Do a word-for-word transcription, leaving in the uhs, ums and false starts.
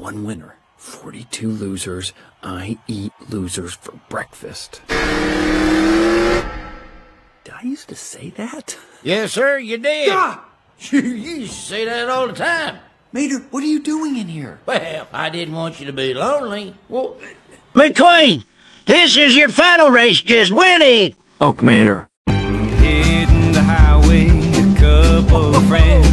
one winner, forty-two losers. I eat losers for breakfast. Did I used to say that? Yes, sir, you did. Ah! You used to say that all the time. Mater, what are you doing in here? Well, I didn't want you to be lonely. Well, McQueen, this is your final race. Just win it. Oh, Mater. Hitting the highway, a couple of friends.